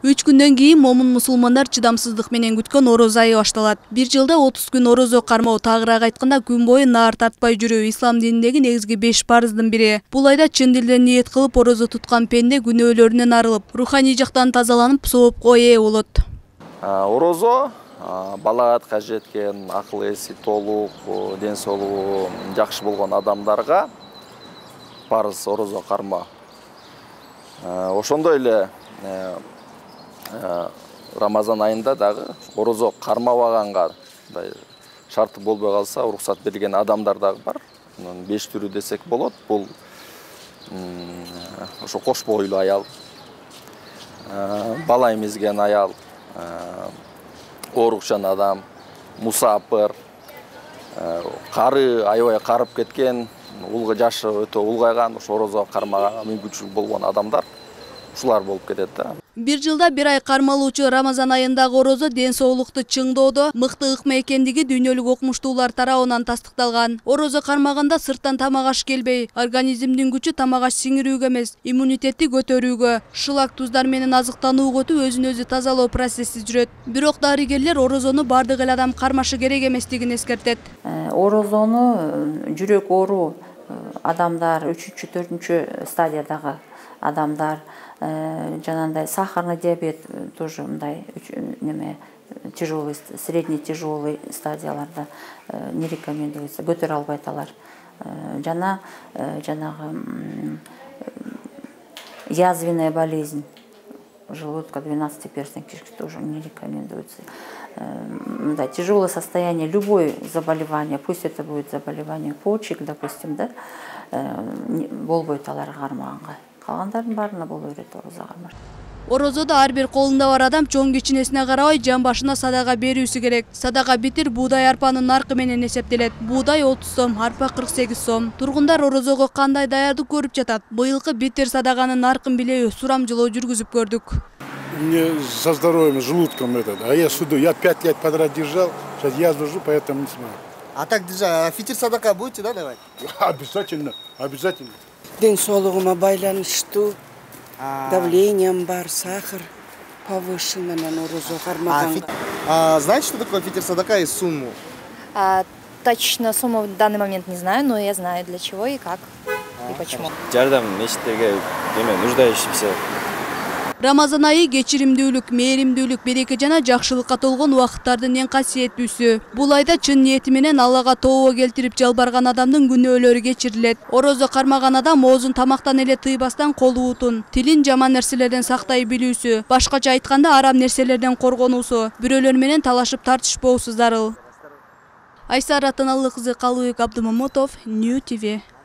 3 күндөн кийин момун мусулмандар чыдамсыздык менен күткөн ороз айы башталат. Бир жылда 30 күн орозо кармоо, тагыраак айтканда күн бою наар тартпай жүрүү ислам дининдеги негизги 5 парыздын бири. Бул айда чын дилден ниет кылып орозо туткан пенде күнөөлөрүнөн арылып, руханий жактан тазаланып, соопко ээ болот. Орозо балагатка жеткен, акыл эси толук, ден соолугу жакшы болгон адамдарга парыз орозо кармоо. Ошондой эле Рамазан айында дагы орозо кармабаганга шарты болбой калса уруксат берилген адамдар дагы бар. 5 түрү десек болот. Бул ошо кош бойлуу аял, бала эмизген аял, оорукчан адам, мусапыр, кары аябай карып кеткен, жашы өтө улгайган, ошо орозо кармаганга мүмкүнчүлүк болгон адамдар ушулар болуп кетет да. Бир жылда бир ай кармалуучу Рамазан айындагы орозо ден соолукту чыңдоодо мыкты ыкма экендиги дүйнөлүк окумуштуулар тарабынан тастыкталган. Орозо кармаганда сырттан тамак аш келбей, организмдин күчү тамак аш сиңирүүгө эмес, иммунитетти көтөрүүгө, шылак туздар менен азыктанууга өтүп өзүн өзү тазалоо процесси жүрөт. Бирок дарыгерлер орозону бардык эле адам кармашы керек эместигин эскертет. Орозону жүрөк оору адамдар, 3-4 стадиядагы адамдар, жанагындай сахарный диабет тоже мындай тяжелый, средний тяжелый стадияларда не рекомендуется, көтөрө албайт алар. Жанагы язвенная болезнь желудка 12-перстной кишки тоже не рекомендуется. Да, тяжелое состояние, любое заболевание, пусть это будет заболевание почек, допустим, да, болбойт алар кармаганга. Калгандардын баарына боло берет орозо кармаш. Орозодо ар бир колунда бар адам чоң кичинесине карабай жан башына садага берүүсү керек. Садага битир буудай арпанын наркы менен эсептелет. Буудай 30 сом, арпа 48 сом. Тургундар орозого кандай даярдык көрүп жатат? Быйылкы битир садаганын наркын биле сурамжылоо жүргүзүп көрдүк. Мне со здоровьем, желудком этот, а я суду, я 5 лет подряд держал, сейчас я держу, поэтому не смогу. А так держа, фитир садака будете, да, давать? Обязательно, обязательно. Ден соолугума байланыштуу, давлением бар, сахар повышенный, орозо кармаганга. Знаете, что такое фитир садака и сумму? Точно сумму в данный момент не знаю, но я знаю для чего и как, и почему. Жардам мечиттерге нуждающимся. Рамазан айы кечиримдүүлүк, мээримдүүлүк, береке жана жакшылыкка толгон убакыттардын эң касиеттүүсү. Бул айда чын ниети менен Аллага тообо келтирип жалбарган адамдын күнөөлөрү кечирилет. Орозо кармаган адам оозун тамактан эле тыйбастан кол уутун, тилин жаман нерселерден сактай билүүсү, башкача айтканда арам нерселерден коргонуусу, бирөөлөр менен талашып тартышпоосу зарыл. Айсара Атаналлы кызы Калыбек Абдымаматов, New TV.